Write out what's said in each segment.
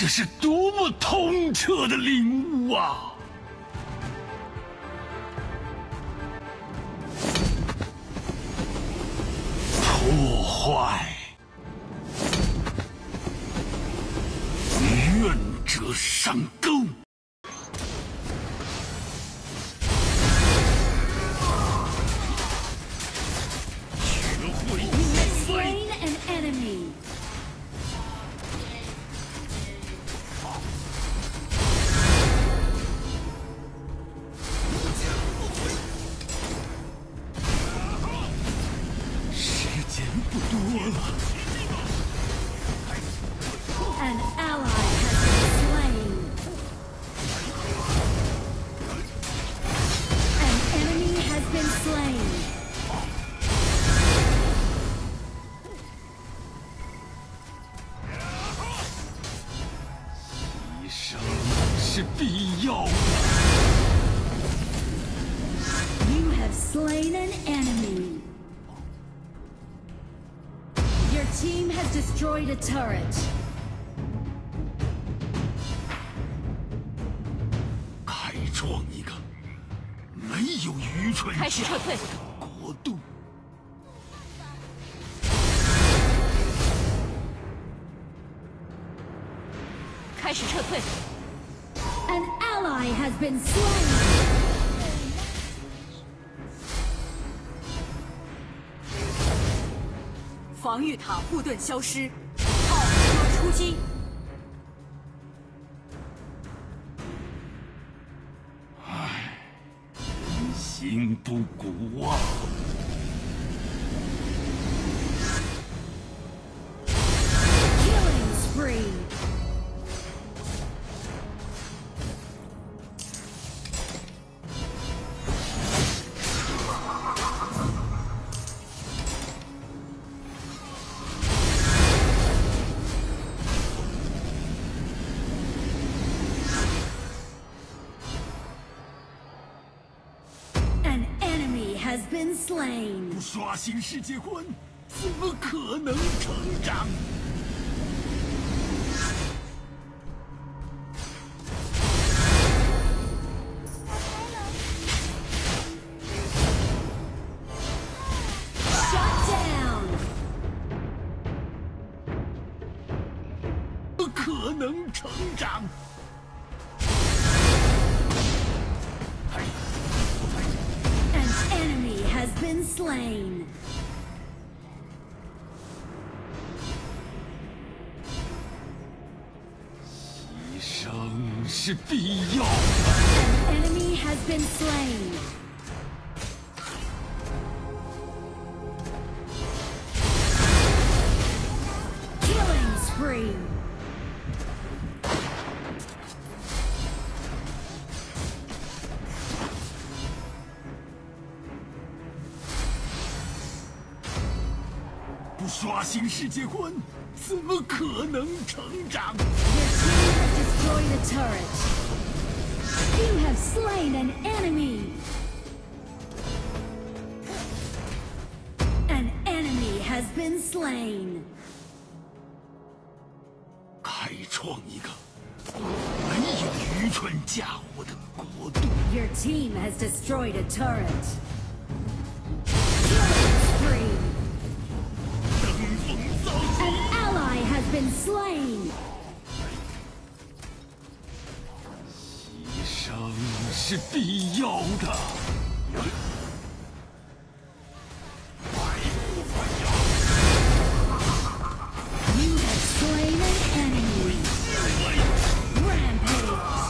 这是多么透彻的领悟啊！破坏，愿者上钩。 An ally has been slain. An enemy has been slain. 牺牲是必要的。 You have slain an enemy. Your team has destroyed a turret. 开创一个没有愚蠢开始撤退的国度。 开始撤退。 An ally has been slain. 防御塔护盾消失，炮车出击。 人心不古啊！ Killing spree. An enemy has been slain. 不刷新世界观，怎么可能成长？ Shut down. 不可能成长。 An enemy has been slain. 牺牲是必要的。 An enemy has been slain. Killing spree. 不刷新世界观，怎么可能成长？ Your team has destroyed a turret. You have slain an enemy. An enemy has been slain. 开创一个没有愚蠢家伙的国度。 Your team has destroyed a turret. Killing spree. 登峰造 An 极， ally has been slain. 牺牲是必要的。 You have slain an enemy. Rampage.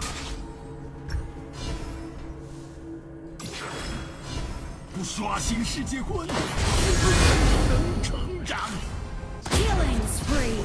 不刷新世界观，怎么可能成长？ Killing spree.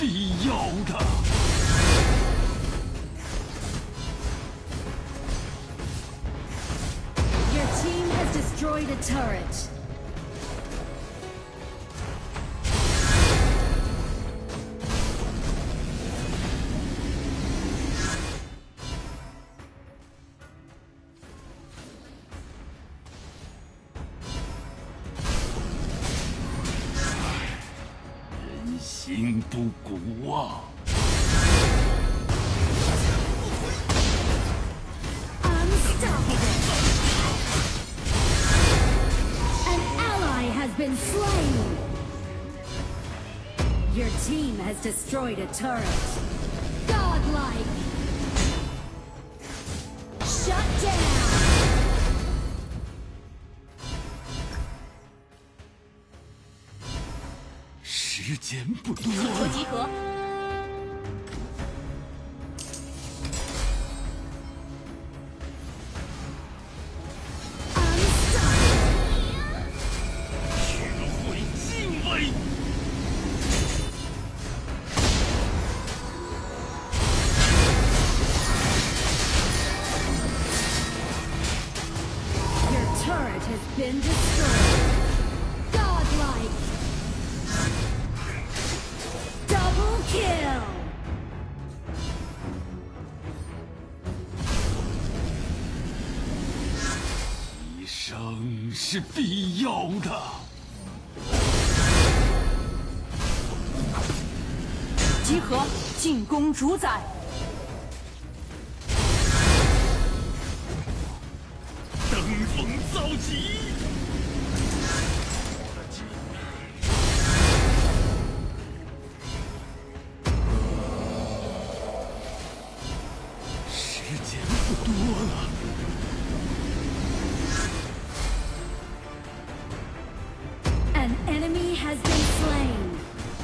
必要的。 Your team has destroyed a turret. 人心不古啊！ Has been slain. Your team has destroyed a turret. Godlike. Shut down. 时间不多请求了。 集合。 Been destroyed. Godlike. Double kill. 牺牲是必要的。 集合，进攻主宰。 登峰造极。 时间不多了。 An enemy has been slain.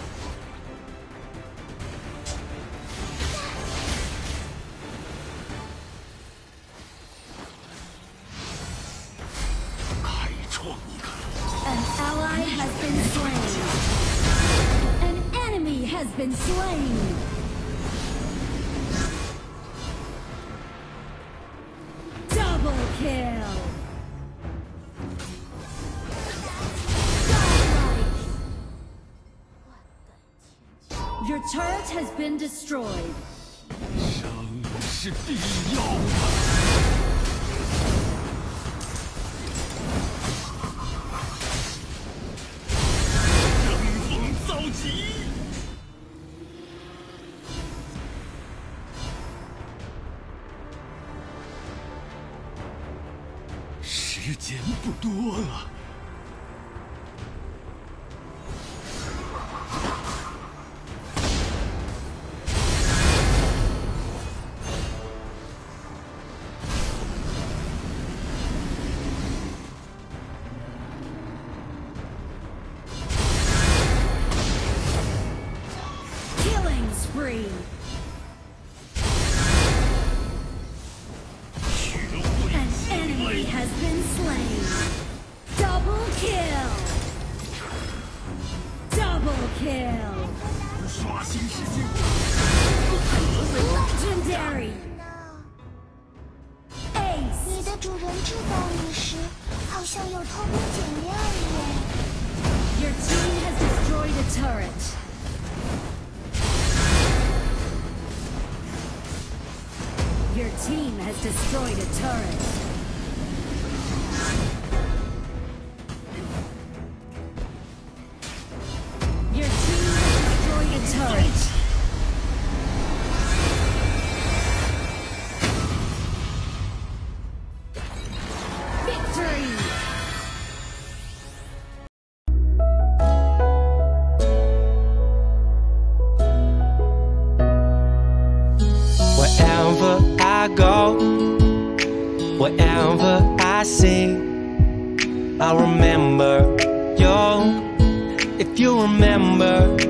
An ally has been slain. An enemy has been slain. Double kill. Godlike. Your turret has been destroyed. 生是必要的。 时间不多了。 Killing spree. An enemy has been slain. Double kill. Double kill. 刷新世界。 Legendary. Ace. 你的主人制造你时，好像有偷工减料耶。 Your team has destroyed a turret. Your team has destroyed a turret. Your team has destroyed a turret. Victory! Wherever I go, wherever I see, I'll remember you. If you remember